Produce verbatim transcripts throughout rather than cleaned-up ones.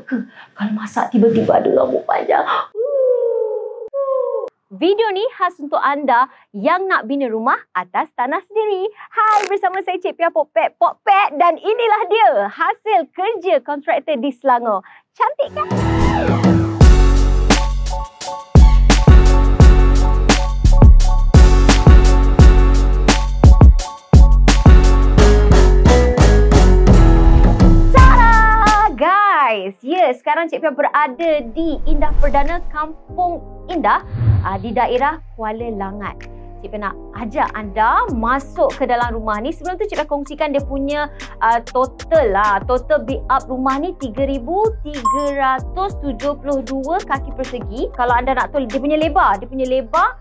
ke kalau masak tiba-tiba ada rambut panjang? Video ni khas untuk anda yang nak bina rumah atas tanah sendiri. Hai, bersama saya Cik Pia Popet Popet dan inilah dia hasil kerja kontraktor di Selangor. Cantik kan? Guys, ya, sekarang Cik Pia berada di Indah Perdana Kampung Indah uh, di daerah Kuala Langat. Cik Pia nak ajak anda masuk ke dalam rumah ni. Sebelum tu Cik Pia kongsikan dia punya uh, total lah. Total build up rumah ni tiga ribu tiga ratus tujuh puluh dua kaki persegi. Kalau anda nak tahu dia punya lebar, dia punya lebar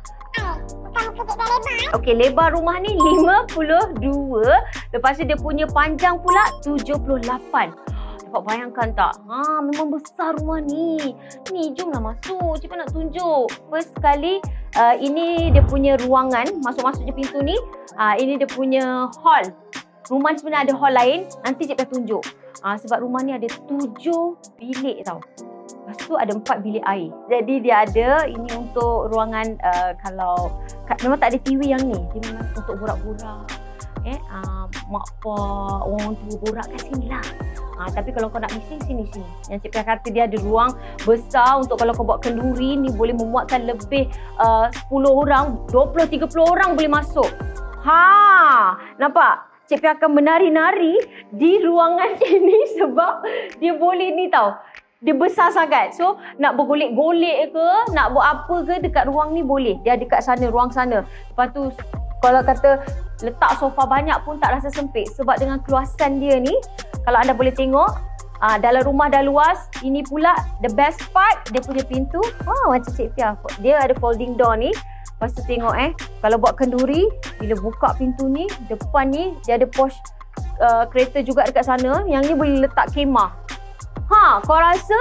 Okey, lebar rumah ni lima puluh dua. Lepas tu dia punya panjang pula tujuh puluh lapan. Dapat bayangkan tak? Ha, memang besar rumah ni. Ni, jomlah masuk. Cik Pia nak tunjuk. First sekali, uh, ini dia punya ruangan. Masuk-masuk je pintu ni. Uh, ini dia punya hall. Rumah ni sebenarnya ada hall lain. Nanti Cik Pia tunjuk. Uh, sebab rumah ni ada tujuh bilik tau. Lepas tu ada empat bilik air. Jadi dia ada, ini untuk ruangan uh, kalau... Memang tak ada T V yang ni. Dia memang untuk borak-borak. Eh, uh, mak pak, orang tua borak kat sini lah. Ha, tapi kalau kau nak bising, sini-sini. Yang Cik Pia kata dia ada ruang besar untuk kalau kau buat kenduri ni boleh memuatkan lebih uh, sepuluh orang, dua puluh, tiga puluh orang boleh masuk. Ha, nampak? Cik Pia akan menari-nari di ruangan ini sebab dia boleh ni tau. Dia besar sangat. So, nak bergolek-golek ke, nak buat apa ke dekat ruang ni boleh. Dia dekat sana, ruang sana. Lepas tu, kalau kata letak sofa banyak pun tak rasa sempit. Sebab dengan keluasan dia ni, kalau anda boleh tengok, aa, dalam rumah dah luas. Ini pula the best part, dia punya pintu. Oh, macam Cik Pia. Dia ada folding door ni. Lepas tu tengok eh, kalau buat kenduri, bila buka pintu ni, depan ni dia ada posh uh, kereta juga dekat sana. Yang ni boleh letak kemah. Ha, kau rasa?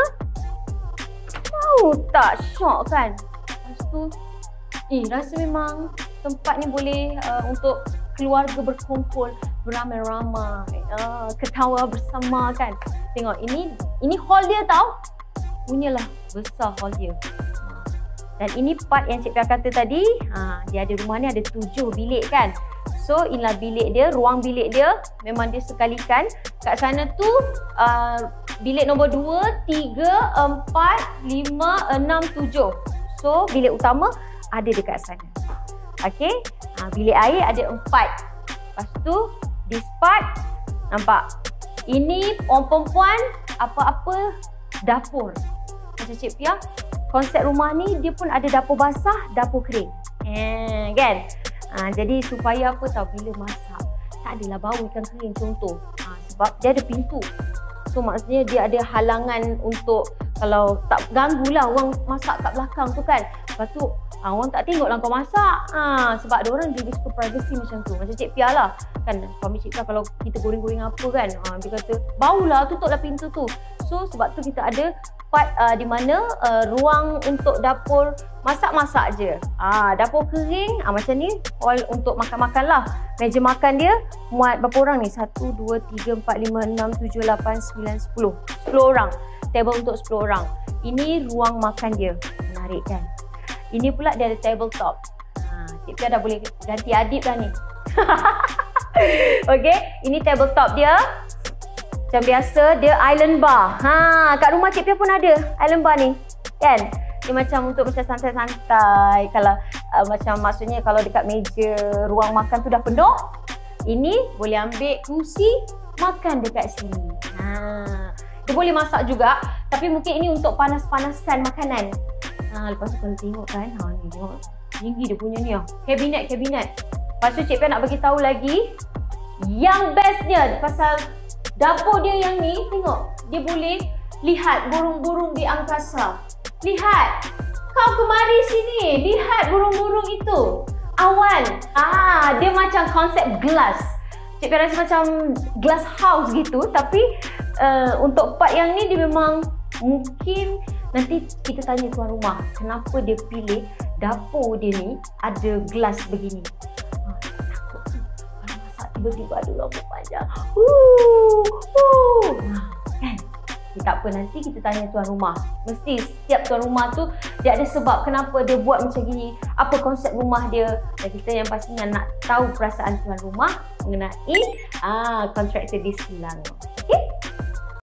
Tahu tak? Syok kan? Lepas tu, eh, rasa memang tempat ni boleh uh, untuk keluarga berkumpul, beramai-ramai, uh, ketawa bersama kan. Tengok, ini ini hall dia tau. Punyalah besar hall dia. Dan ini part yang Cik Pia kata tadi, ha, dia ada rumah ni ada tujuh bilik kan. So inilah bilik dia, ruang bilik dia. Memang dia sekalikan. Kat sana tu uh, bilik nombor dua, tiga, empat, lima, enam, tujuh. So bilik utama ada dekat sana. Okey, ha, bilik air ada empat. Lepas tu this part, nampak? Ini orang perempuan apa-apa dapur. Macam Cik Pia, konsep rumah ni dia pun ada dapur basah, dapur kering. Eh, kan? Ha, jadi supaya apa tahu bila masak tak adalah bau ikan kering contoh. Ha, sebab dia ada pintu. So maksudnya dia ada halangan untuk kalau tak ganggulah orang masak kat belakang tu kan. Lepas tu ha, orang tak tengoklah kau masak. Ha, sebab ada orang dia suka privacy macam tu. Macam Cik Pia lah. Kan suami Cik Pia kalau kita goreng-goreng apa kan. Ha, dia kata baulah, tutuplah pintu tu. So sebab tu kita ada part uh, di mana uh, ruang untuk dapur masak-masak je. Ah, dapur kering ah, macam ni, hall untuk makan-makan lah. Meja makan dia muat berapa orang ni? satu, dua, tiga, empat, lima, enam, tujuh, lapan, sembilan, sepuluh. sepuluh orang. Table untuk sepuluh orang. Ini ruang makan dia. Menarik kan? Ini pula dia ada table top. Ah, Cik Pia dah boleh ganti adib dah ni. Okey, ini table top dia. Macam biasa, dia island bar. Ha, kat rumah Cik Pia pun ada island bar ni. Kan? Dia macam untuk macam santai-santai. Kalau uh, macam maksudnya kalau dekat meja ruang makan tu dah penuh, ini boleh ambil kerusi makan dekat sini. Ha, dia boleh masak juga, tapi mungkin ini untuk panas-panaskan makanan. Ha, lepas tu kalau tengok kan, ha ni tengok tinggi dia punya ni ah. Kabinet, kabinet. Lepas tu Cik Pia nak bagi tahu lagi yang bestnya pasal dapur dia yang ni, tengok. Dia boleh lihat burung-burung di angkasa. Lihat. Kau kemari sini. Lihat burung-burung itu. Awan. Ah, dia macam konsep glass. Cik Pia rasa macam glass house gitu. Tapi uh, untuk part yang ni dia memang mungkin nanti kita tanya tuan rumah. Kenapa dia pilih dapur dia ni ada glass begini. Tiba-tiba ada rambut panjang. Uh, uh. Kan? Okay, tak apa, nanti kita tanya tuan rumah. Mesti setiap tuan rumah tu dia ada sebab kenapa dia buat macam gini, apa konsep rumah dia. Dan kita yang pastinya nak tahu perasaan tuan rumah mengenai ah, kontraktor di Selangor. Okay?